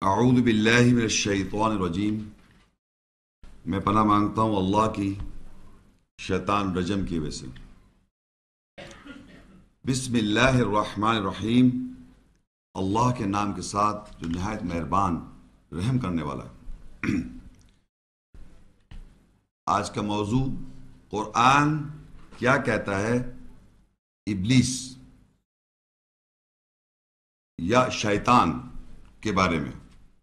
اعوذ باللہ من الشیطان الرجیم، میں پناہ مانگتا ہوں اللہ کی شیطان رجم کی وجہ سے۔ بسم اللہ الرحمن الرحیم، اللہ کے نام کے ساتھ جو نہایت مہربان رحم کرنے والا ہے۔ آج کا موضوع قرآن کیا کہتا ہے ابلیس یا شیطان کے بارے میں۔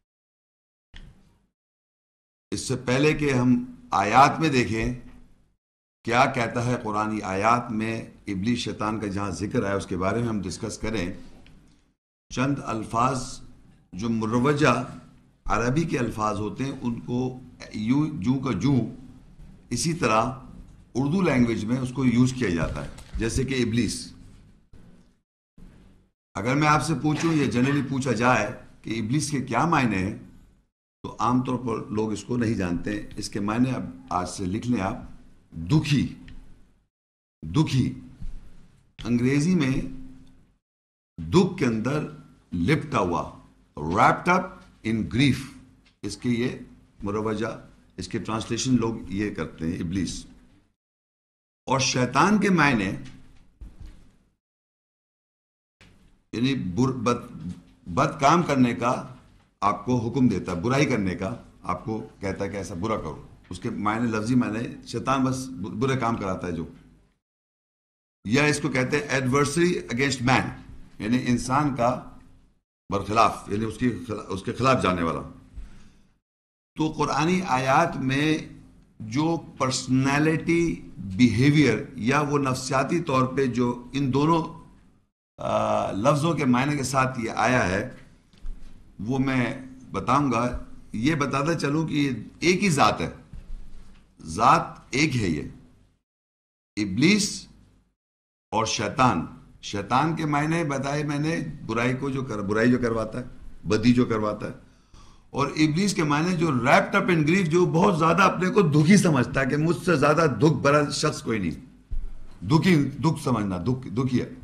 اس سے پہلے کہ ہم آیات میں دیکھیں کیا کہتا ہے قرآنی آیات میں ابلیس شیطان کا جہاں ذکر ہے، اس کے بارے میں ہم ڈسکس کریں۔ چند الفاظ جو مروجہ عربی کے الفاظ ہوتے ہیں ان کو جو کا جو اسی طرح اردو لینگویج میں اس کو یوز کیا جاتا ہے، جیسے کہ ابلیس۔ اگر میں آپ سے پوچھوں یا جنرلی پوچھا جائے کہ ابلیس کے کیا معنی ہیں، تو عام طور پر لوگ اس کو نہیں جانتے۔ اس کے معنی اب آج سے لکھ لیں آپ۔ دکھی انگریزی میں دکھ کے اندر لپٹا ہوا، ریپڈ اپ ان گریف، اس کے یہ مروجہ، اس کے ٹرانسلیشن لوگ یہ کرتے ہیں ابلیس۔ اور شیطان کے معنی یعنی بد کام کرنے کا آپ کو حکم دیتا ہے، برائی کرنے کا آپ کو کہتا ہے کہ ایسا برا کرو۔ اس کے معنی لفظی معنی شیطان بس برے کام کراتا ہے جو، یا اس کو کہتے ہیں ایڈورسری اگینسٹ مین، یعنی انسان کا برخلاف، یعنی اس کے خلاف جانے والا۔ تو قرآنی آیات میں جو پرسنالٹی بیہیویئر یا وہ نفسیاتی طور پہ جو ان دونوں لفظوں کے معنی کے ساتھ یہ آیا ہے وہ میں بتاؤں گا۔ یہ بتاتا چلوں کہ یہ ایک ہی ذات ہے، ذات ایک ہے یہ ابلیس اور شیطان۔ شیطان کے معنی بتائے میں نے، برائی جو کرواتا ہے، بدی جو کرواتا ہے، اور ابلیس کے معنی جو ریپڈ اپ ان گریف، جو بہت زیادہ اپنے کو دکھی سمجھتا ہے کہ مجھ سے زیادہ دکھ بھرا شخص کوئی نہیں، دکھ سمجھنا، دکھی ہے۔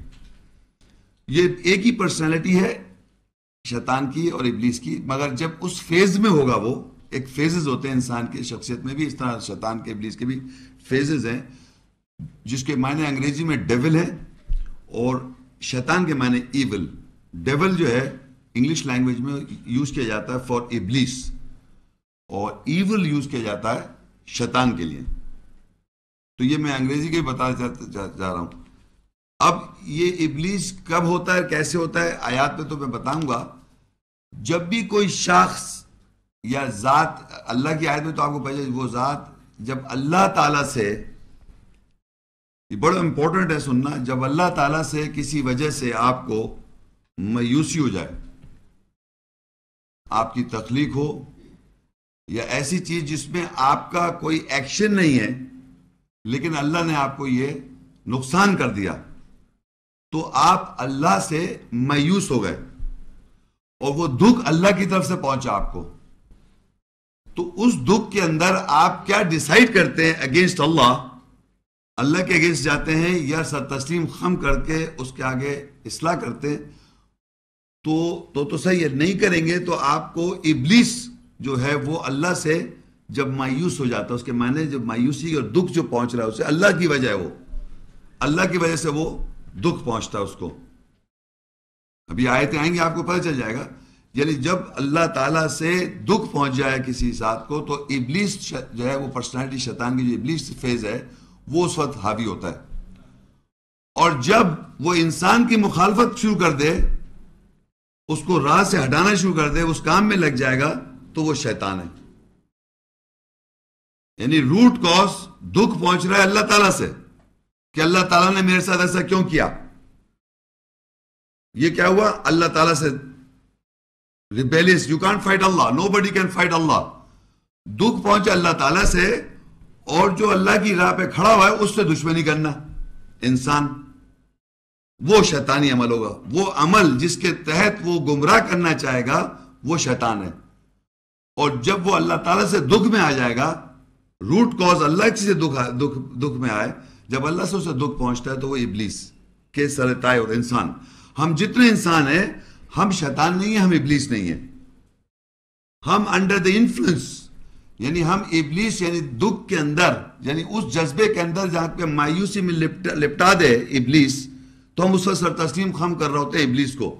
یہ ایک ہی پرسنالٹی ہے شیطان کی اور ابلیس کی، مگر جب اس فیز میں ہوگا، وہ ایک فیزز ہوتے ہیں انسان کی شخصیت میں بھی، اس طرح شیطان کے ابلیس کے بھی فیزز ہیں، جس کے معنی انگریزی میں ڈیول ہے اور شیطان کے معنی ایول۔ ڈیول جو ہے انگلش لینگویج میں یوز کیا جاتا ہے فار ابلیس، اور ایول یوز کیا جاتا ہے شیطان کے لیے۔ تو یہ میں انگریزی کے بتا جا رہا ہوں۔ اب یہ ابلیس کب ہوتا ہے، کیسے ہوتا ہے، آیات میں تو میں بتاؤں گا۔ جب بھی کوئی شخص یا ذات، اللہ کی آیت میں تو آپ کو پہلے وہ ذات جب اللہ تعالیٰ سے، یہ بڑا امپورٹنٹ ہے سننا، جب اللہ تعالیٰ سے کسی وجہ سے آپ کو مایوسی ہو جائے، آپ کی تخلیق ہو یا ایسی چیز جس میں آپ کا کوئی ایکشن نہیں ہے لیکن اللہ نے آپ کو یہ نقصان کر دیا، تو آپ اللہ سے مایوس ہو گئے اور وہ دکھ اللہ کی طرف سے پہنچا آپ کو، تو اس دکھ کے اندر آپ کیا ڈیسائیڈ کرتے ہیں اگینسٹ اللہ کے اگینسٹ جاتے ہیں یا سر تسلیم خم کر کے اس کے آگے اصلاح کرتے ہیں؟ تو صحیح ہے، نہیں کریں گے تو آپ کو ابلیس جو ہے وہ اللہ سے جب مایوس ہو جاتا ہے، اس کے معنی جب مایوسی اور دکھ جو پہنچ رہا ہے اسے اللہ کی وجہ ہے، وہ اللہ کی وجہ سے وہ دکھ پہنچتا ہے اس کو۔ ابھی آیتیں آئیں گی آپ کو پتہ چل جائے گا۔ یعنی جب اللہ تعالیٰ سے دکھ پہنچ جائے کسی ذات کو، تو ابلیس جو ہے وہ پرسنالٹی شیطان کی جو ابلیس فیز ہے وہ اس وقت حاوی ہوتا ہے، اور جب وہ انسان کی مخالفت شروع کر دے، اس کو راہ سے ہٹانا شروع کر دے، اس کام میں لگ جائے گا، تو وہ شیطان ہے۔ یعنی روٹ کاز دکھ پہنچ رہا ہے اللہ تعالیٰ سے کہ اللہ تعالیٰ نے میرے ساتھ ایسا کیوں کیا، یہ کیا ہوا اللہ تعالیٰ سے ریبیلیس، یو کانٹ فائٹ اللہ، نو بڈی کین فائٹ اللہ۔ دکھ پہنچا اللہ تعالیٰ سے، اور جو اللہ کی راہ پہ کھڑا ہوا ہے اس سے دشمنی کرنا انسان، وہ شیطانی عمل ہوگا۔ وہ عمل جس کے تحت وہ گمراہ کرنا چاہے گا وہ شیطان ہے۔ اور جب وہ اللہ تعالیٰ سے دکھ میں آ جائے گا، روٹ کاز اللہ سے دکھ میں آئے، جب اللہ سے اسے دکھ پہنچتا ہے تو وہ ابلیس کے سرتائے اور انسان۔ ہم جتنے انسان ہیں، ہم شیطان نہیں ہیں، ہم ابلیس نہیں ہیں۔ ہم انڈر دا انفلوئنس، یعنی ہم ابلیس یعنی دکھ کے اندر، یعنی اس جذبے کے اندر جہاں پہ مایوسی میں لپٹا دے ابلیس، تو ہم اس وقت سر تسلیم خم کر رہے ہوتے ہیں ابلیس کو.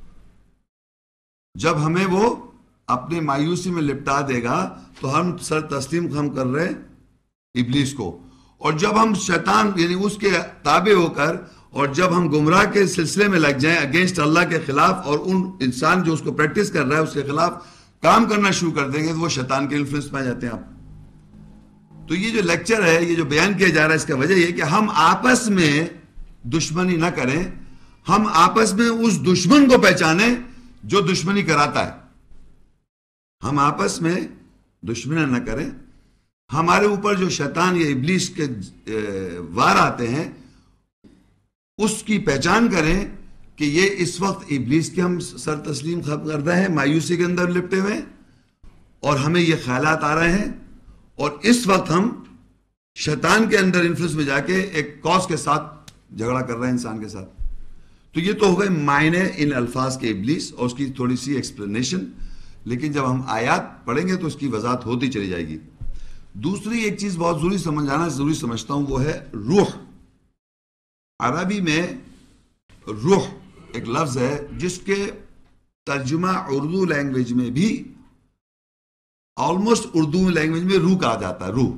جب ہمیں وہ اپنے مایوسی میں لپٹا دے گا تو ہم سر تسلیم خم کر رہے ابلیس کو. اور جب ہم شیطان یعنی اس کے تابع ہو کر، اور جب ہم گمراہ کے سلسلے میں لگ جائیں اگینسٹ اللہ کے خلاف، اور ان انسان جو اس کو پریکٹس کر رہا ہے اس کے خلاف کام کرنا شروع کر دیں گے، تو وہ شیطان کے انفلوئنس میں آ جاتے ہیں آپ. تو یہ جو لیکچر ہے، یہ جو بیان کیا جا رہا ہے، اس کا وجہ یہ کہ ہم آپس میں دشمنی نہ کریں، ہم آپس میں اس دشمن کو پہچانیں جو دشمنی کراتا ہے. ہم آپس میں دشمنی نہ کریں. ہمارے اوپر جو شیطان یا ابلیس کے وار آتے ہیں، اس کی پہچان کریں کہ یہ اس وقت ابلیس کے ہم سر تسلیم خم کر رہے ہیں، مایوسی کے اندر لپٹے ہوئے، اور ہمیں یہ خیالات آ رہے ہیں، اور اس وقت ہم شیطان کے اندر انفلوئنس میں جا کے ایک کاز کے ساتھ جھگڑا کر رہے ہیں انسان کے ساتھ. تو یہ تو ہو گئے معنی ان الفاظ کے ابلیس اور اس کی تھوڑی سی ایکسپلینیشن. لیکن جب ہم آیات پڑھیں گے تو اس کی وضاحت ہوتی چلی جائے گی. دوسری ایک چیز بہت ضروری سمجھتا ہوں، وہ ہے روح. عربی میں روح ایک لفظ ہے جس کے ترجمہ اردو لینگویج میں بھی آلموسٹ اردو لینگویج میں روح کہا جاتا ہے، روح.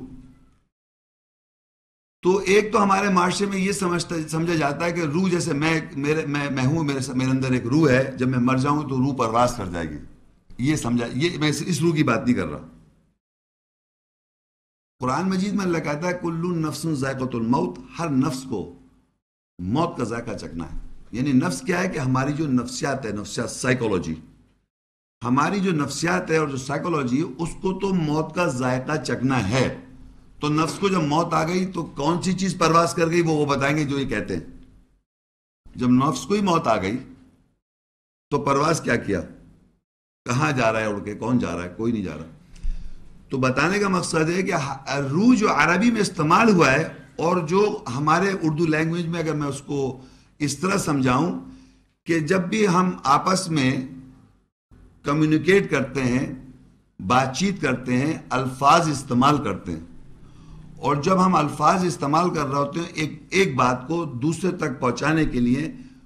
تو ایک تو ہمارے معاشرے میں یہ سمجھا جاتا ہے کہ روح جیسے میں ہوں، میرے اندر ایک روح ہے، جب میں مر جاؤں تو روح پرواز کر جائے گی. یہ سمجھا، یہ میں اس روح کی بات نہیں کر رہا. قرآن مجید میں اللہ کہتا ہے کل نفس ذائقۃ الموت، ہر نفس کو موت کا ذائقہ چکھنا ہے. یعنی نفس کیا ہے کہ ہماری جو نفسیات ہے، نفسیات سائیکولوجی، ہماری جو نفسیات ہے اور جو سائیکولوجی ہے، اس کو تو موت کا ذائقہ چکھنا ہے. تو نفس کو جب موت آ گئی تو کون سی چیز پرواز کر گئی وہ بتائیں گے جو یہ کہتے ہیں. جب نفس کو ہی موت آ گئی تو پرواز کیا کیا، کہاں جا رہا ہے اڑ کے، کون جا رہا ہے، کوئی نہیں جا رہا. تو بتانے کا مقصد ہے کہ روح جو عربی میں استعمال ہوا ہے، اور جو ہمارے اردو لینگویج میں اگر میں اس کو اس طرح سمجھاؤں کہ جب بھی ہم آپس میں کمیونیکیٹ کرتے ہیں، بات چیت کرتے ہیں، الفاظ استعمال کرتے ہیں، اور جب ہم الفاظ استعمال کر رہے ہوتے ہیں ایک بات کو دوسرے تک پہنچانے کے لیے،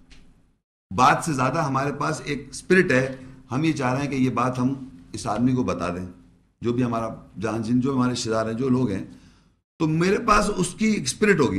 بات سے زیادہ ہمارے پاس ایک اسپرٹ ہے. ہم یہ چاہ رہے ہیں کہ یہ بات ہم اس آدمی کو بتا دیں، جو بھی ہمارا جو ہمارے رشتے دار ہیں، جو لوگ ہیں. تو میرے پاس اس کی ایک اسپرٹ ہوگی،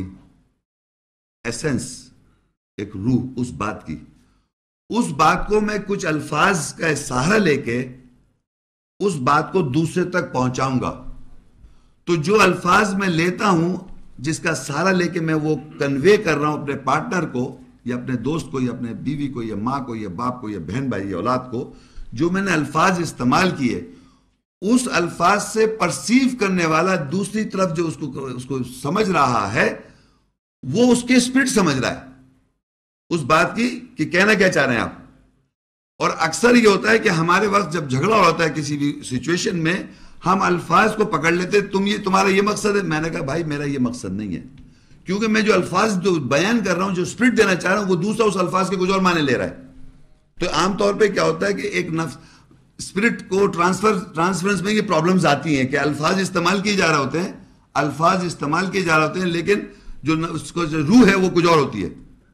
ایسنس، ایک روح اس بات کی. اس بات کو میں کچھ الفاظ کا سہارا لے کے اس بات کو دوسرے تک پہنچاؤں گا. تو جو الفاظ میں لیتا ہوں، جس کا سہارا لے کے میں وہ کنوے کر رہا ہوں اپنے پارٹنر کو، یا اپنے دوست کو، یا اپنے بیوی کو، یا ماں کو، یا باپ کو، یا بہن بھائی، یا اولاد کو، جو میں نے الفاظ استعمال کیے، اس الفاظ سے پرسیو کرنے والا دوسری طرف جو اس کو سمجھ رہا ہے، وہ اس کے اسپرٹ سمجھ رہا ہے اس بات کی کہ کہنا کیا چاہ رہے ہیں آپ. اور اکثر یہ ہوتا ہے کہ ہمارے وقت جب جھگڑا ہوتا ہے کسی بھی سچویشن میں، ہم الفاظ کو پکڑ لیتے، تمہارا یہ مقصد ہے. میں نے کہا بھائی میرا یہ مقصد نہیں ہے، کیونکہ میں جو الفاظ جو بیان کر رہا ہوں، جو اسپرٹ دینا چاہ رہا ہوں، وہ دوسرا اس الفاظ کے کچھ اور معنی لے رہا ہے. تو عام طور پہ کیا ہوتا ہے کہ ایک نفس اسپرٹ کو ٹرانسفرنس میں یہ پرابلمز آتی ہیں کہ الفاظ استعمال کیے جا رہے ہوتے ہیں، لیکن جو اس کو جو روح ہے وہ کچھ اور ہوتی ہے.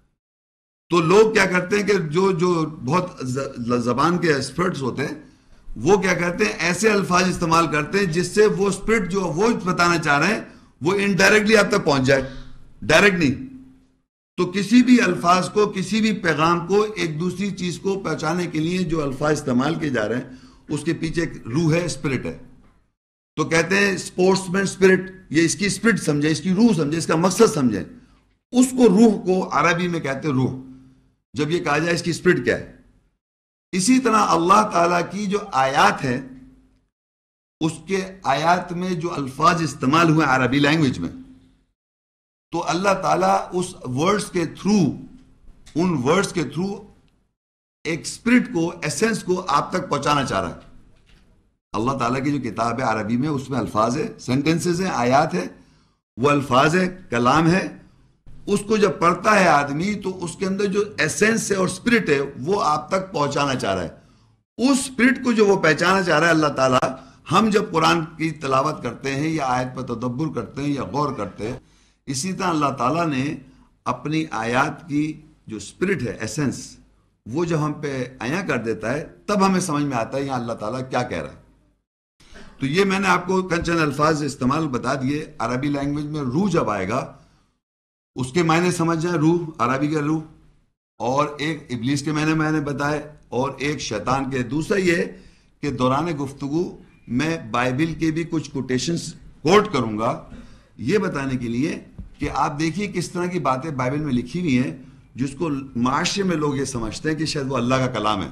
تو لوگ کیا کرتے ہیں کہ جو بہت زبان کے ایکسپرٹس ہوتے ہیں، وہ کیا کرتے ہیں، ایسے الفاظ استعمال کرتے ہیں جس سے وہ اسپرٹ جو وہ بتانا چاہ رہے ہیں وہ انڈائریکٹلی آپ تک پہنچ جائے، ڈائریکٹ نہیں. تو کسی بھی الفاظ کو، کسی بھی پیغام کو ایک دوسری چیز کو پہنچانے کے لیے جو الفاظ استعمال کیے جا رہے ہیں، اس کے پیچھے ایک روح ہے، اسپرٹ ہے. تو کہتے ہیں اسپورٹس مین اسپرٹ، یہ اس کی اسپرٹ سمجھے، اس کی روح سمجھے، اس کا مقصد سمجھے. اس کو روح کو عربی میں کہتے ہیں روح. جب یہ کہا جائے اس کی اسپرٹ کیا ہے. اسی طرح اللہ تعالیٰ کی جو آیات ہے، اس کے آیات میں جو الفاظ استعمال ہوئے عربی لینگویج میں، تو اللہ تعالیٰ اس ورڈز کے تھرو ایک اسپرٹ کو، ایسنس کو آپ تک پہنچانا چاہ رہا ہے. اللہ تعالیٰ کی جو کتاب ہے عربی میں، اس میں الفاظ ہے، سینٹنسز ہیں، آیات ہے، وہ الفاظ ہے، کلام ہے. اس کو جب پڑھتا ہے آدمی تو اس کے اندر جو ایسنس ہے اور اسپرٹ ہے وہ آپ تک پہنچانا چاہ رہا ہے. اس اسپرٹ کو جو وہ پہچانا چاہ رہا ہے اللہ تعالیٰ، ہم جب قرآن کی تلاوت کرتے ہیں یا آیت پر تدبر کرتے ہیں یا غور کرتے ہیں، اسی طرح اللہ تعالیٰ نے اپنی آیات کی جو اسپرٹ ہے، ایسنس، وہ جب ہم پہ عیاں کر دیتا ہے تب ہمیں سمجھ میں آتا ہے یہاں اللہ تعالیٰ کیا کہہ رہا ہے۔ تو یہ میں نے آپ کو چند الفاظ استعمال بتا دیے۔ عربی لینگویج میں روح جب آئے گا اس کے معنی سمجھ جائیں، روح عربی کا روح، اور ایک ابلیس کے معنی میں نے بتائے، اور ایک شیطان کے۔ دوسرا یہ کہ دوران گفتگو میں بائبل کے بھی کچھ کوٹیشنز کوٹ کروں گا، یہ بتانے کے لیے کہ آپ دیکھیے کس طرح کی باتیں بائبل میں لکھی ہوئی ہیں جس کو معاشرے میں لوگ یہ سمجھتے ہیں کہ شاید وہ اللہ کا کلام ہے،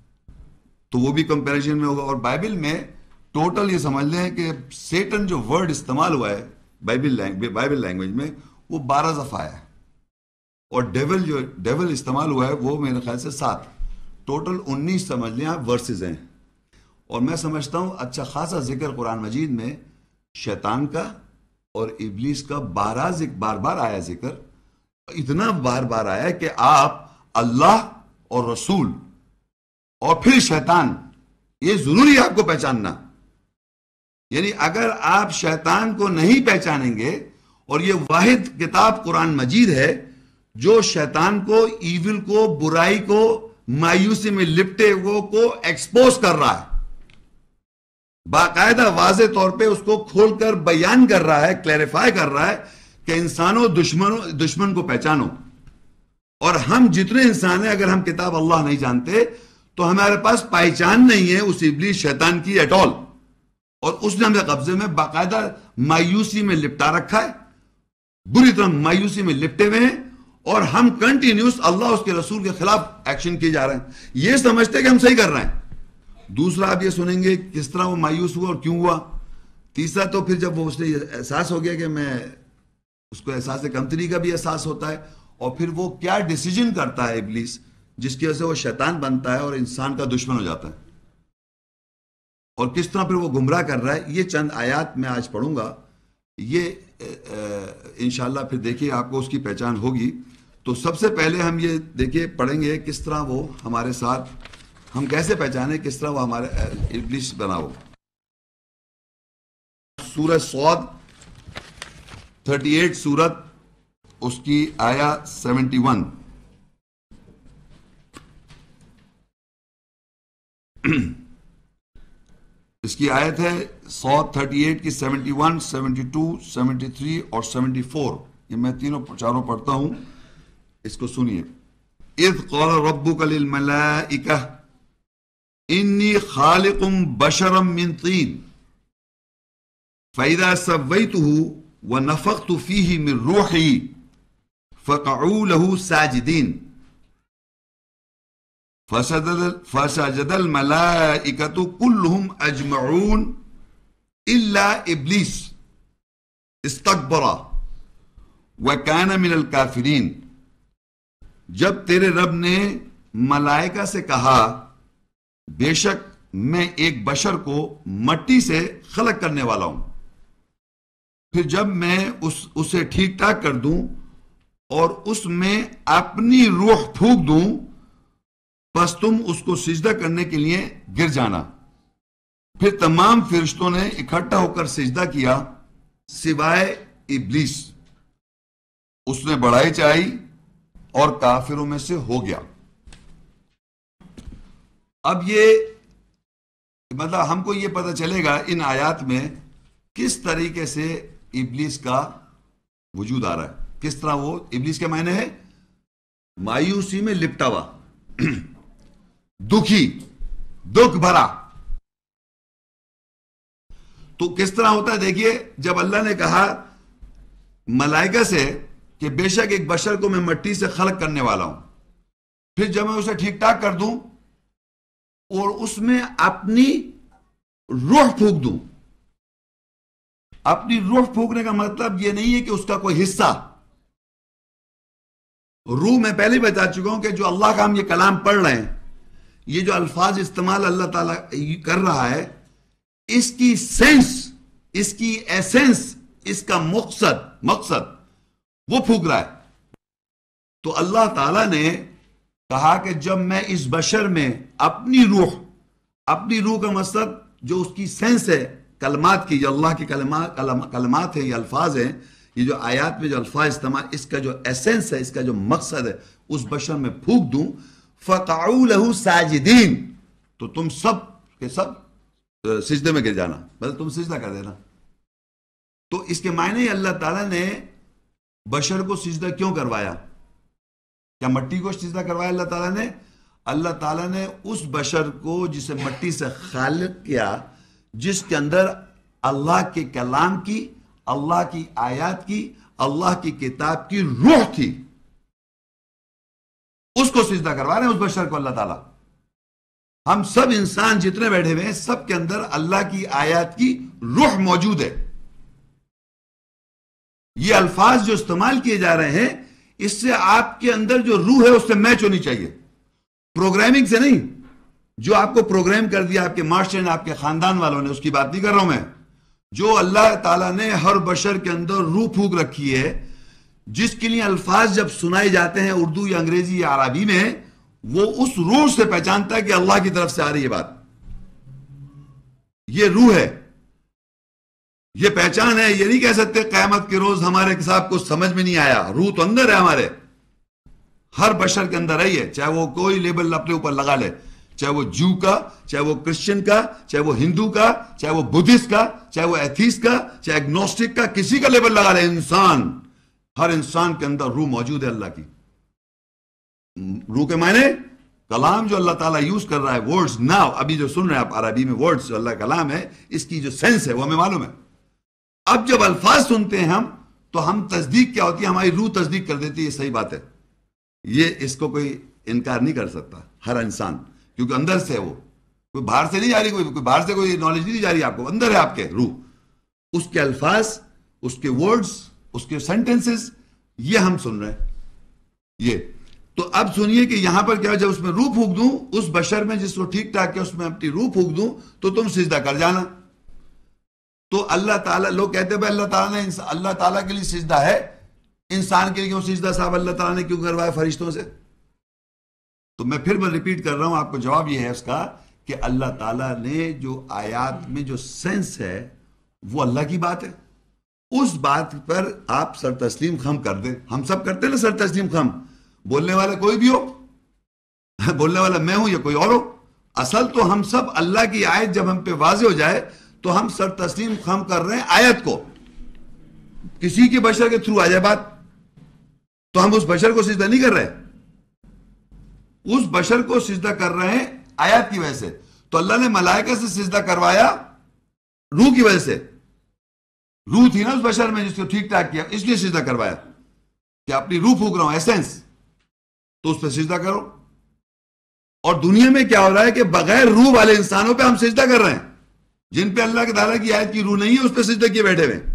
تو وہ بھی کمپیریزن میں ہوگا۔ اور بائبل میں ٹوٹل یہ سمجھ لیں کہ سیٹن جو ورڈ استعمال ہوا ہے بائبل لینگویج میں وہ 12 دفعہ ہے، اور ڈیول استعمال ہوا ہے وہ میرے خیال سے 7، ٹوٹل 19 سمجھ لیں آپ ورسز ہیں۔ اور میں سمجھتا ہوں اچھا خاصا ذکر قرآن مجید میں شیطان کا اور ابلیس کا بار بار آیا ذکر، اتنا بار بار آیا کہ آپ اللہ اور رسول اور پھر شیطان، یہ ضروری ہے آپ کو پہچاننا۔ یعنی اگر آپ شیطان کو نہیں پہچانیں گے، اور یہ واحد کتاب قرآن مجید ہے جو شیطان کو، ایول کو، برائی کو، مایوسی میں لپٹے ہوئے کو ایکسپوز کر رہا ہے، باقاعدہ واضح طور پہ اس کو کھول کر بیان کر رہا ہے، کلیریفائی کر رہا ہے کہ انسانوں دشمن کو پہچانو۔ اور ہم جتنے انسان ہیں اگر ہم کتاب اللہ نہیں جانتے تو ہمارے پاس پہچان نہیں ہے اس ابلیس شیطان کی ایٹ آل، اور اس نے ہمیں قبضے میں باقاعدہ مایوسی میں لپٹا رکھا ہے، بری طرح مایوسی میں لپٹے ہوئے ہیں، اور ہم کنٹینیوس اللہ اس کے رسول کے خلاف ایکشن کیے جا رہے ہیں، یہ سمجھتے کہ ہم صحیح کر رہے ہیں۔ دوسرا آپ یہ سنیں گے کس طرح وہ مایوس ہوا اور کیوں ہوا۔ تیسرا تو پھر جب وہ اس نے احساس ہو گیا کہ میں، اس کو احساس کمتری کا بھی احساس ہوتا ہے، اور پھر وہ کیا ڈیسیجن کرتا ہے ابلیس جس کی وجہ سے وہ شیطان بنتا ہے اور انسان کا دشمن ہو جاتا ہے، اور کس طرح پھر وہ گمراہ کر رہا ہے۔ یہ چند آیات میں آج پڑھوں گا، یہ انشاءاللہ پھر دیکھیے آپ کو اس کی پہچان ہوگی۔ تو سب سے پہلے ہم یہ دیکھیے پڑھیں گے کس طرح وہ ہمارے ساتھ، ہم کیسے پہچانے کس طرح وہ ہمارے ابلیس بنا ہو۔ سورہ صاد 38 سورت، اس کی آیا 71۔ اس کی آیت ہے صاد 38 کی 71، 72، 73 اور 74۔ یہ میں چاروں پڑھتا ہوں، اس کو سنیے۔ اذ قال ربک للملائکہ انی خالق بشرا من طین فاذا سویتہ ونفخت فیہ من روحی فقعوا له ساجدین فسجد الملائکۃ کلہم اجمعون الا ابلیس استکبر وکان من الکافرین۔ جب تیرے رب نے ملائکہ سے کہا بے شک میں ایک بشر کو مٹی سے خلق کرنے والا ہوں، پھر جب میں اسے ٹھیک ٹھاک کر دوں اور اس میں اپنی روح پھونک دوں، پس تم اس کو سجدہ کرنے کے لیے گر جانا۔ پھر تمام فرشتوں نے اکٹھا ہو کر سجدہ کیا سوائے ابلیس، اس نے بڑائی چاہی اور کافروں میں سے ہو گیا۔ اب یہ مطلب ہم کو یہ پتہ چلے گا ان آیات میں کس طریقے سے ابلیس کا وجود آ رہا ہے، کس طرح وہ ابلیس کے معنی ہے مایوسی میں لپٹا ہوا، دکھی، دکھ بھرا۔ تو کس طرح ہوتا ہے دیکھیے، جب اللہ نے کہا ملائکہ سے کہ بے شک ایک بشر کو میں مٹی سے خلق کرنے والا ہوں، پھر جب میں اسے ٹھیک ٹھاک کر دوں اور اس میں اپنی روح پھونک دوں۔ اپنی روح پھونکنے کا مطلب یہ نہیں ہے کہ اس کا کوئی حصہ، روح میں پہلے بتا چکا ہوں کہ جو اللہ کا ہم یہ کلام پڑھ رہے ہیں، یہ جو الفاظ استعمال اللہ تعالیٰ کر رہا ہے، اس کی سینس، اس کی ایسنس، اس کا مقصد وہ پھونک رہا ہے۔ تو اللہ تعالیٰ نے کہا کہ جب میں اس بشر میں اپنی روح اپنی روح کا مقصد جو اس کی سینس ہے کلمات کی، جو اللہ کی کلمات ہیں، یہ الفاظ ہیں، یہ جو آیات میں جو الفاظ استعمال، اس کا جو ایسنس ہے، اس کا جو مقصد ہے، اس بشر میں پھونک دوں، فَقَعُوا لَهُ سَاجِدِينَ، تو تم سب کے سب سجدے میں گر جانا، مطلب تم سجدہ کر دینا. تو اس کے معنی اللہ تعالیٰ نے بشر کو سجدہ کیوں کروایا؟ کیا مٹی کو سجدہ کروایا اللہ تعالیٰ نے؟ اللہ تعالیٰ نے اس بشر کو جسے مٹی سے خالق کیا، جس کے اندر اللہ کے کلام کی، اللہ کی آیات کی، اللہ کی کتاب کی روح تھی، اس کو سجدہ کروا رہے ہیں اس بشر کو اللہ تعالیٰ. ہم سب انسان جتنے بیٹھے ہوئے ہیں، سب کے اندر اللہ کی آیات کی روح موجود ہے. یہ الفاظ جو استعمال کیے جا رہے ہیں، اس سے آپ کے اندر جو روح ہے اس سے میچ ہونی چاہیے، پروگرامنگ سے نہیں. جو آپ کو پروگرام کر دیا آپ کے معاشرے نے، آپ کے خاندان والوں نے، اس کی بات نہیں کر رہا ہوں میں. جو اللہ تعالیٰ نے ہر بشر کے اندر روح پھونک رکھی ہے، جس کے لیے الفاظ جب سنائے جاتے ہیں اردو یا انگریزی یا عربی میں، وہ اس روح سے پہچانتا ہے کہ اللہ کی طرف سے آ رہی ہے بات. یہ روح ہے، یہ پہچان ہے. یہ نہیں کہہ سکتے قیامت کے روز ہمارے صاحب کو سمجھ میں نہیں آیا. روح تو اندر ہے ہمارے، ہر بشر کے اندر رہی ہے، چاہے وہ کوئی لیبل اپنے اوپر لگا لے، چاہے وہ جو کا، چاہے وہ کرسچن کا، چاہے وہ ہندو کا، چاہے وہ بدھسٹ کا، چاہے وہ ایتھیسٹ کا، چاہے اگنوسٹک کا، کسی کا لیبل لگا لے. انسان، ہر انسان کے اندر روح موجود ہے اللہ کی. روح کے معنی کلام جو اللہ تعالیٰ یوز کر رہا ہے، ورڈز ناؤ، ابھی جو سن رہے ہیں آپ عربی میں ورڈز جو اللہ کلام ہے، اس کی جو سینس ہے وہ ہمیں معلوم ہے. اب جب الفاظ سنتے ہیں ہم، تو ہم تصدیق کیا ہوتی ہے؟ ہماری روح تصدیق کر دیتی ہے یہ صحیح بات ہے. یہ اس کو کوئی انکار نہیں کر سکتا ہر انسان، کیونکہ اندر سے وہ کوئی باہر سے نہیں جا رہی، کوئی باہر سے کوئی نالج نہیں جا رہی آپ کو، اندر ہے آپ کے روح. اس کے الفاظ، اس کے ورڈز، اس کے سینٹنسز، یہ ہم سن رہے ہیں. یہ تو اب سنیے کہ یہاں پر کیا، جب اس میں روح پھونک دوں، اس بشر میں جس کو ٹھیک ٹھاک کیا، اس میں اپنی روح پھونک دوں، تو تم سجدہ کر جانا. تو اللہ تعالیٰ، لوگ کہتے ہیں بھائی اللہ تعالیٰ نے، اللہ تعالیٰ کے لیے سجدہ ہے، انسان کے لیے کیوں سجدہ صاحب اللہ تعالیٰ نے کیوں کروایا فرشتوں سے؟ تو میں پھر ریپیٹ کر رہا ہوں، آپ کو جواب یہ ہے اس کا کہ اللہ تعالیٰ نے جو آیات میں جو سینس ہے وہ اللہ کی بات ہے. اس بات پر آپ سر تسلیم خم کر دیں. ہم سب کرتے ہیں نا سر تسلیم خم، بولنے والا کوئی بھی ہو، بولنے والا میں ہوں یا کوئی اور ہو. اصل تو ہم سب اللہ کی آیت جب ہم پہ واضح ہو جائے تو ہم سر تسلیم خم کر رہے ہیں آیت کو. کسی کے بشر کے تھرو آ جائے بات تو ہم اس بشر کو سجدہ نہیں کر رہے، اس بشر کو سجدہ کر رہے ہیں آیات کی وجہ سے. تو اللہ نے ملائکہ سے سجدہ کروایا روح کی وجہ سے. روح تھی نا اس بشر میں جس کو ٹھیک ٹھاک کیا، اس لیے سجدہ کروایا کہ اپنی روح پھونک رہا ہوں، ایسنس، تو اس پہ سجدہ کرو. اور دنیا میں کیا ہو رہا ہے کہ بغیر روح والے انسانوں پہ ہم سجدہ کر رہے ہیں، جن پہ اللہ کے تعالیٰ کی آیت کی روح نہیں ہے اس پہ سجدہ کیے بیٹھے ہوئے.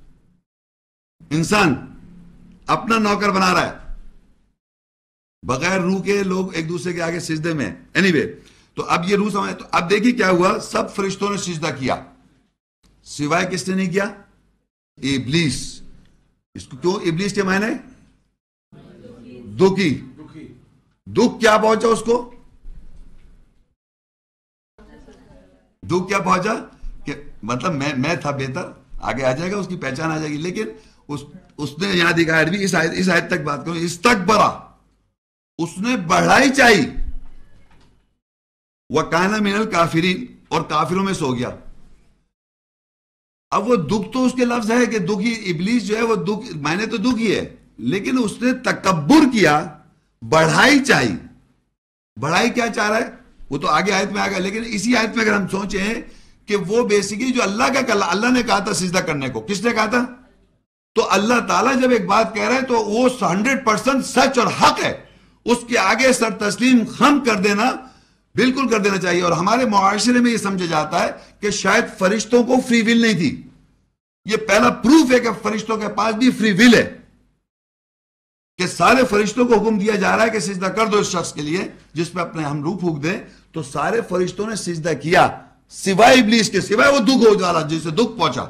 انسان اپنا نوکر بنا رہا ہے، بغیر روح کے لوگ ایک دوسرے کے آگے سجدے میں. اینی وے، تو اب یہ روح سمجھ. تو اب دیکھیے کیا ہوا، سب فرشتوں نے سجدہ کیا، سوائے کس نے نہیں کیا؟ ابلیس. اس کو کیوں ابلیس کے معنی؟ دکھی. دکھ کیا پہنچا اس کو؟ دکھ کیا پہنچا کہ مطلب میں تھا بہتر، آگے آ جائے گا، اس کی پہچان آ جائے گی. لیکن اس نے یہاں دکھایا بھی، اس آیت تک بات کروں، استکبرا، اس نے بڑھائی چاہی، وَكَانَ مِنَ الْكَافِرِينَ، اور کافروں میں سو گیا. اب وہ دکھ تو اس کے لفظ ہے کہ دکھی، ابلیس جو ہے وہ دکھ، معنی تو دکھی ہے، لیکن اس نے تکبر کیا، بڑھائی چاہی. بڑھائی کیا چاہ رہا ہے وہ تو آگے آیت میں آ گیا. لیکن اسی آیت میں اگر ہم سوچیں کہ وہ بیسیکلی جو اللہ نے کہا تھا سجدہ کرنے کو، کس نے کہا تھا؟ تو اللہ تعالیٰ جب ایک بات کہہ رہے ہیں تو وہ 100% سچ اور حق ہے، اس کے آگے سر تسلیم خم کر دینا بالکل کر دینا چاہیے. اور ہمارے معاشرے میں یہ سمجھا جاتا ہے کہ شاید فرشتوں کو فری ول نہیں تھی. یہ پہلا پروف ہے کہ فرشتوں کے پاس بھی فری ول ہے، کہ سارے فرشتوں کو حکم دیا جا رہا ہے کہ سجدہ کر دو اس شخص کے لیے جس پہ اپنے ہم روح پھونک دیں. تو سارے فرشتوں نے سجدہ کیا سوائے ابلیس کے، سوائے وہ دکھ ہو جا رہا جسے دکھ پہنچا،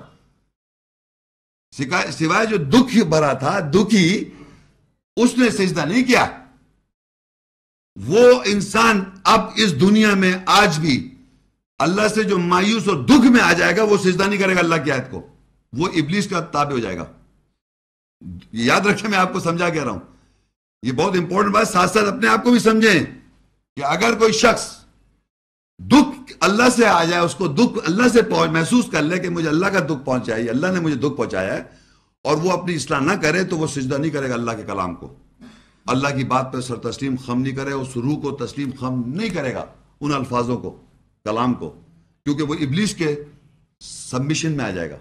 سوائے جو دکھ بھرا تھا، دکھی، اس نے سجدہ نہیں کیا. وہ انسان اب اس دنیا میں آج بھی اللہ سے جو مایوس اور دکھ میں آ جائے گا وہ سجدہ نہیں کرے گا اللہ کی آیت کو، وہ ابلیس کا تابع ہو جائے گا. یاد رکھیں میں آپ کو سمجھا کہہ رہا ہوں، یہ بہت امپورٹنٹ بات. ساتھ ساتھ اپنے آپ کو بھی سمجھیں کہ اگر کوئی شخص دکھ اللہ سے آ جائے، اس کو دکھ اللہ سے محسوس کر لے کہ مجھے اللہ کا دکھ پہنچا ہے، اللہ نے مجھے دکھ پہنچایا ہے، اور وہ اپنی اصلاح نہ کرے تو وہ سجدہ نہیں کرے گا اللہ کے کلام کو، اللہ کی بات پہ سر تسلیم خم نہیں کرے، اس روح کو تسلیم خم نہیں کرے گا، ان الفاظوں کو، کلام کو، کیونکہ وہ ابلیس کے سبمیشن میں آ جائے گا.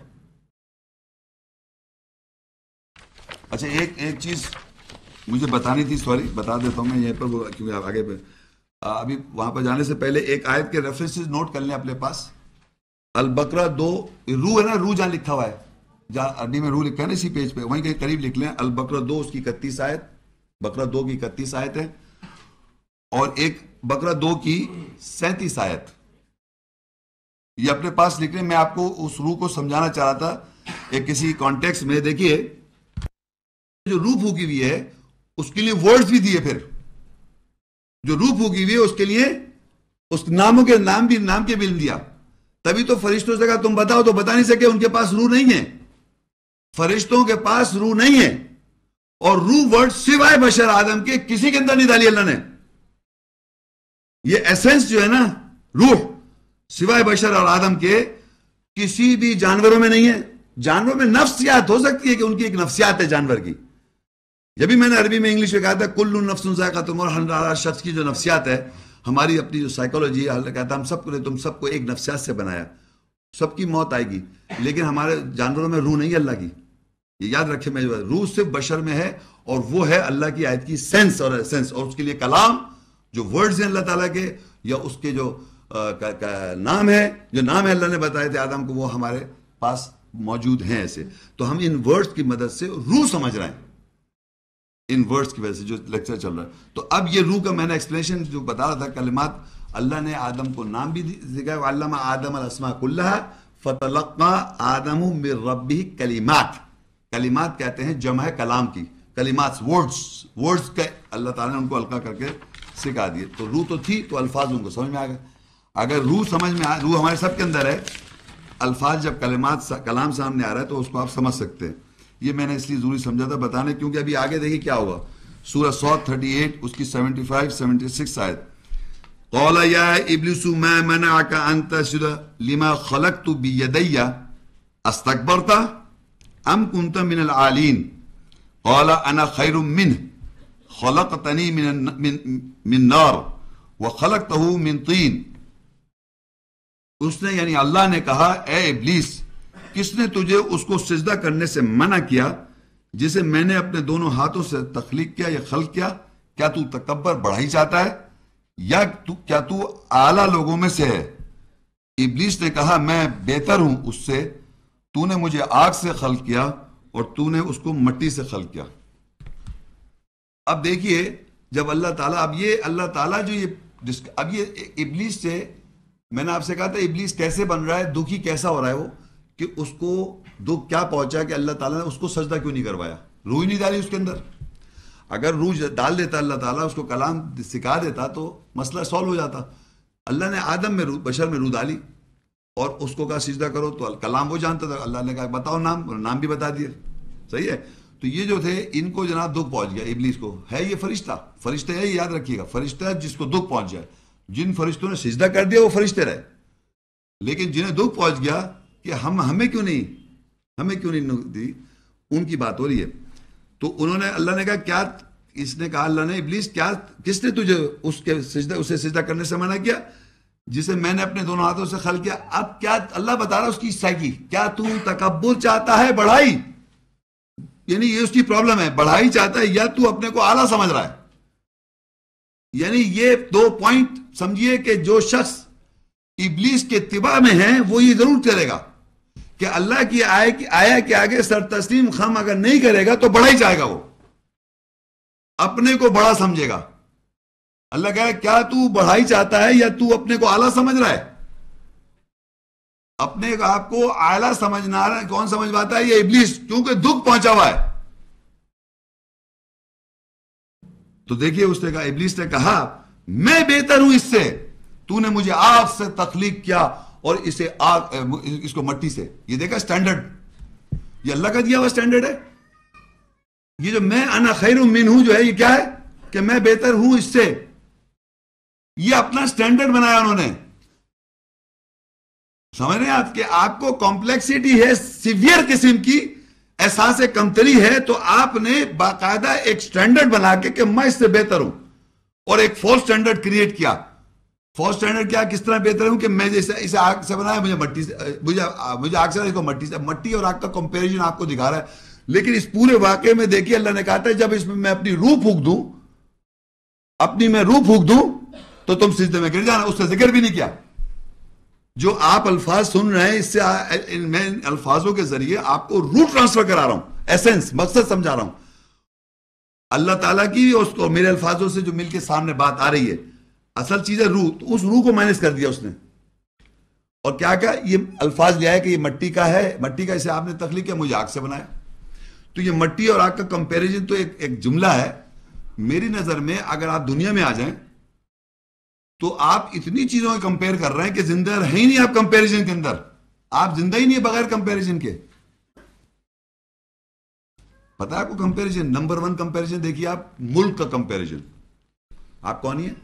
اچھا ایک چیز مجھے بتانی تھی، سوری بتا دیتا ہوں میں یہیں پر، کیونکہ آگے پہ ابھی وہاں پر جانے سے پہلے ایک آیت کے ریفرنسز نوٹ کر لیں اپنے پاس. البقرہ 2 روح ہے نا، روح جہاں لکھا ہوا ہے، جہاں عربی میں روح لکھا ہے نا اسی پیج پہ، وہیں کے قریب لکھ لیں البقرہ 2 اس کی 31 آیت، بقرہ 2 کی 31 آیت ہے، اور ایک بقرہ 2 کی 37 آیت. یہ اپنے پاس لکھ لیں. میں آپ کو اس روح کو سمجھانا چاہ رہا تھا ایک کسی کانٹیکس میں. دیکھیے جو روح پھونکی ہوئی ہے اس کے لیے ورڈز بھی دیے، پھر جو روح پھونکی ہوئی ہے اس کے لیے اس ناموں کے نام کے بھی دیا. تبھی تو فرشتوں سے کہا تم بتاؤ، تو بتا نہیں سکے، ان کے پاس روح نہیں ہے، فرشتوں کے پاس روح نہیں ہے. اور روح ورڈ سوائے بشر آدم کے کسی کے اندر نہیں ڈالی اللہ نے. یہ ایسنس جو ہے نا روح، سوائے بشر اور آدم کے کسی بھی جانوروں میں نہیں ہے. جانوروں میں نفسیات ہو سکتی ہے کہ ان کی ایک نفسیات ہے جانور کی. جب بھی میں نے عربی میں انگلش میں کہا تھا کل نفس ذائقۃ الموت، ہر شخص کی جو نفسیات ہے، ہماری اپنی جو سائیکولوجی ہے، اللہ کہتا ہے ہم سب کو تم سب کو ایک نفسیات سے بنایا، سب کی موت آئے گی، لیکن ہمارے جانوروں میں روح نہیں ہے اللہ کی. یہ یاد رکھے، میں روح صرف بشر میں ہے، اور وہ ہے اللہ کی آیت کی سینس اور ایسنس، اور اس کے لیے کلام جو ورڈز ہیں اللہ تعالیٰ کے، یا اس کے جو نام ہے، جو نام ہے اللہ نے بتائے تھے آدم کو، وہ ہمارے پاس موجود ہیں. ایسے تو ہم ان ورڈز کی مدد سے روح سمجھ رہے ہیں، ان ورڈز کی وجہ سے جو لیکچر چل رہا ہے. تو اب یہ روح کا میں نے ایکسپلینیشن جو بتا رہا تھا، کلمات اللہ نے آدم کو نام بھی دکھایا، وعلم آدم الاسماء کلھا فتلقى آدم من ربہ کلمات. کلمات کہتے ہیں جمع ہے کلام کی، کلمات ورڈز کا اللہ تعالیٰ نے ان کو القا کر کے سکھا دیے. تو روح تو تھی تو الفاظ ان کو سمجھ میں آ گئے. اگر روح سمجھ میں روح ہمارے سب کے اندر ہے، الفاظ جب کلام سامنے آ رہا ہے تو اس کو آپ سمجھ سکتے ہیں. یہ میں نے اس لیے ضروری سمجھا تھا بتانے، کیونکہ ابھی آگے دیکھیے کیا ہوگا. سورہ صاد 38 اس کی 75-76 آیت. قال یا ابلیس ما منعک ان تسجد لما خلقت بیدی استکبرت ام کنت من العالین قال انا خیر منه خلقتنی من نار وخلقته من طین. اس نے یعنی اللہ نے کہا اے ابلیس، کس نے تجھے اس کو سجدہ کرنے سے منع کیا جسے میں نے اپنے دونوں ہاتھوں سے تخلیق کیا یا خلق کیا؟ کیا تو تکبر بڑھائی چاہتا ہے یا کیا تو اعلیٰ لوگوں میں سے ہے؟ ابلیس نے کہا میں بہتر ہوں اس سے، تو نے مجھے آگ سے خلق کیا اور تو نے اس کو مٹی سے خلق کیا. اب دیکھیے جب اللہ تعالیٰ اللہ تعالیٰ جو اب یہ ابلیس سے میں نے آپ سے کہا تھا ابلیس کیسے بن رہا ہے، دکھی کیسا ہو رہا ہے وہ، کہ اس کو دکھ کیا پہنچا کہ اللہ تعالیٰ نے اس کو سجدہ کیوں نہیں کروایا، روح ہی نہیں ڈالی اس کے اندر. اگر روح ڈال دیتا اللہ تعالیٰ، اس کو کلام سکھا دیتا تو مسئلہ سالو ہو جاتا. اللہ نے آدم میں روح، بشر میں روح ڈالی اور اس کو کہا سجدہ کرو، تو کلام وہ جانتا تھا. اللہ نے کہا بتاؤ نام بھی بتا دیے. صحیح ہے. تو یہ جو تھے ان کو جناب دکھ پہنچ گیا. ابلیس کو ہے یہ فرشتہ ہے، یاد رکھیے گا، فرشتہ جس کو دکھ پہنچ جائے. جن فرشتوں نے سجدہ کر دیا وہ فرشتے رہے، لیکن جنہیں دکھ پہنچ گیا کہ ہمیں کیوں نہیں دی، ان کی بات ہو رہی ہے. تو انہوں نے اللہ نے کہا کیا، اس نے کہا اللہ نے ابلیس کیا کس نے تجھے اسے سجدہ کرنے سے منع کیا جسے میں نے اپنے دونوں ہاتھوں سے خلق کیا. اب کیا اللہ بتا رہا ہے اس کی سائیکی، کیا تو تکبر چاہتا ہے، بڑھائی، یعنی یہ اس کی پرابلم ہے، بڑھائی چاہتا ہے یا تو اپنے کو اعلیٰ سمجھ رہا ہے. یعنی یہ 2 پوائنٹ سمجھیے کہ جو شخص ابلیس کے اتباع میں ہے وہ یہ ضرور کرے گا کہ اللہ کی آیا کے آگے سر تسلیم خم اگر نہیں کرے گا تو بڑا ہی چاہے گا، وہ اپنے کو بڑا سمجھے گا. اللہ کہے کیا تو بڑھائی چاہتا ہے یا تو اپنے کو اعلیٰ سمجھ رہا ہے؟ اپنے آپ کو اعلیٰ سمجھنا کون سمجھ پاتا ہے؟ یہ ابلیس، کیونکہ دکھ پہنچا ہوا ہے. تو دیکھیے اس نے کہا، ابلیس نے کہا میں بہتر ہوں اس سے، تو نے مجھے آگ سے تخلیق کیا اور اسے آگ اس کو مٹی سے. یہ دیکھا سٹینڈرڈ, یہ اللہ کا دیا ہوا سٹینڈرڈ ہے. یہ جو میں انا خیر منہ جو ہے یہ کیا ہے کہ میں بہتر ہوں اس سے, یہ اپنا سٹینڈرڈ بنایا انہوں نے. سمجھ رہے ہیں آپ کہ آپ کو کمپلیکسٹی ہے سیویئر قسم کی, احساس کمتری ہے, تو آپ نے باقاعدہ ایک سٹینڈرڈ بنا کے کہ میں اس سے بہتر ہوں, اور ایک فالس سٹینڈرڈ کریٹ کیا. فالس سٹینڈرڈ کیا, کس طرح بہتر ہوں کہ میں اسے آگ سے بنایا, مجھے مٹی سے, مجھے آگ سے, اس کو مٹی سے. مٹی اور آگ کا کمپیریزن آپ کو دکھا رہا ہے, لیکن اس پورے واقعے میں دیکھیے اللہ نے کہا تھا جب اس میں اپنی روح پھونک دوں, اپنی میں روح پھونک دوں تو تم سجدے میں گر جانا. اس سے ذکر بھی نہیں کیا. جو آپ الفاظ سن رہے ہیں اس سے میں الفاظوں کے ذریعے آپ کو روح ٹرانسفر کرا رہا ہوں, ایسنس, مقصد سمجھا رہا ہوں. اللہ تعالیٰ کی اس کو میرے الفاظوں سے جو مل کے سامنے بات آ رہی ہے, اصل چیز ہے روح. تو اس روح کو مائنس کر دیا اس نے, اور کیا کہا, یہ الفاظ لیا ہے کہ یہ مٹی کا ہے, مٹی کا اسے آپ نے تخلیق کیا, مجھے آگ سے بنایا. تو یہ مٹی اور آگ کا کمپیریزن تو ایک جملہ ہے. میری نظر میں اگر آپ دنیا میں آ جائیں تو آپ اتنی چیزوں کو کمپیئر کر رہے ہیں کہ زندہ ہے ہی نہیں آپ کمپیریزن کے اندر. آپ زندہ ہی نہیں ہے بغیر کمپیریزن کے. پتا ہے آپ کو کمپیریزن, نمبر 1 کمپیریزن دیکھیے آپ, ملک کا کمپیریزن. آپ کون ہیں؟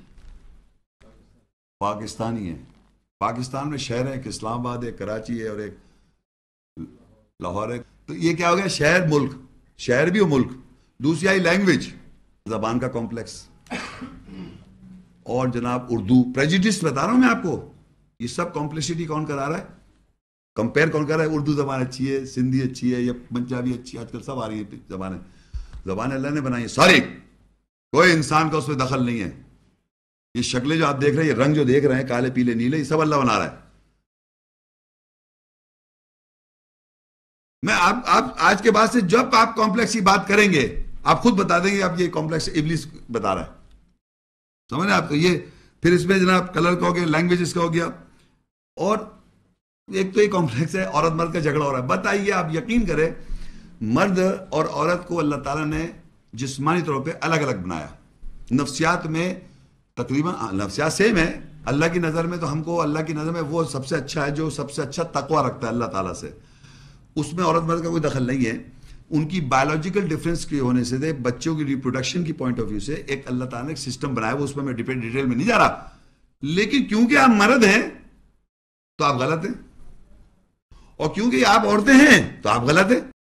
پاکستانی ہیں. پاکستان میں شہر ہیں, ایک اسلام آباد ہے, کراچی ہے, اور ایک لاہور ہے. تو یہ کیا ہو گیا, شہر ملک, شہر بھی ہو ملک. دوسری آئی لینگویج, زبان کا کمپلیکس, اور جناب اردو, پریجوڈس بتا رہا ہوں میں آپ کو. یہ سب کمپلیکسٹی کون کرا رہا ہے, کمپیئر کون کر رہا ہے. اردو زبان اچھی ہے, سندھی اچھی ہے, یا پنجابی اچھی ہے, آج کل سب آ رہی ہے زبانیں. زبانیں اللہ نے بنائی ہیں ساری, کوئی انسان کا اس میں دخل نہیں ہے. یہ شکلیں جو آپ دیکھ رہے ہیں, یہ رنگ جو دیکھ رہے ہیں, کالے پیلے نیلے, یہ سب اللہ بنا رہا ہے. میں آپ آج کے بعد سے جب آپ کمپلیکس کی بات کریں گے, آپ خود بتا دیں گے آپ یہ کمپلیکس ابلیس بتا رہا ہے. سمجھ رہے آپ. تو یہ پھر اس میں جناب کلر کا ہو گیا, لینگویجز کا ہو گیا, اور ایک تو یہ کمپلیکس ہے, عورت مرد کا جھگڑا ہو رہا ہے. بتائیے آپ یقین کریں, مرد اور عورت کو اللہ تعالیٰ نے جسمانی طور پہ الگ الگ بنایا. نفسیات میں تقریباً نفسیات سیم ہے. اللہ کی نظر میں تو ہم کو, اللہ کی نظر میں وہ سب سے اچھا ہے جو سب سے اچھا تقوی رکھتا ہے اللہ تعالیٰ سے. اس میں عورت مرد کا کوئی دخل نہیں ہے. ان کی بایولوجیکل ڈفرینس کے ہونے سے, بچوں کی ریپروڈکشن کی پوائنٹ آف ویو سے ایک اللہ تعالیٰ نے ایک سسٹم بنایا, وہ اس میں ڈیٹیل میں نہیں جا رہا. لیکن کیونکہ آپ مرد ہیں تو آپ غلط ہیں, اور کیونکہ آپ عورتیں ہیں تو آپ غلط ہیں.